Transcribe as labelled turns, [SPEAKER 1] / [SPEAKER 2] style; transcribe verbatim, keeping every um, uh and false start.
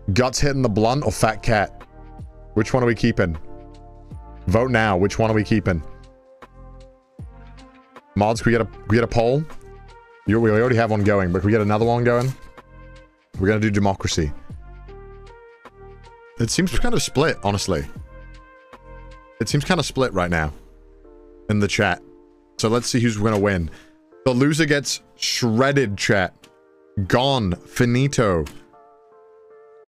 [SPEAKER 1] Guts hitting the blunt or fat cat? Which one are we keeping? Vote now. Which one are we keeping? Mods, can we get a, can we get a poll? You, we already have one going, but can we get another one going? We're gonna do democracy. It seems kind of split, honestly. It seems kind of split right now in the chat. So let's see who's gonna win. The loser gets shredded, chat. Gone. Finito.